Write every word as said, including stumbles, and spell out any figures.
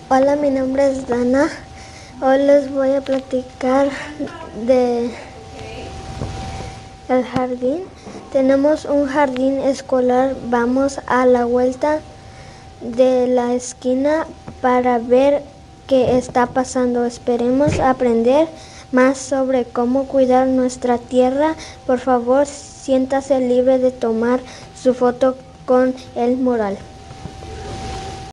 Hola, mi nombre es Dana. Hoy les voy a platicar de el jardín. Tenemos un jardín escolar. Vamos a la vuelta de la esquina para ver qué está pasando. Esperemos aprender más sobre cómo cuidar nuestra tierra. Por favor, siéntase libre de tomar su foto con el mural.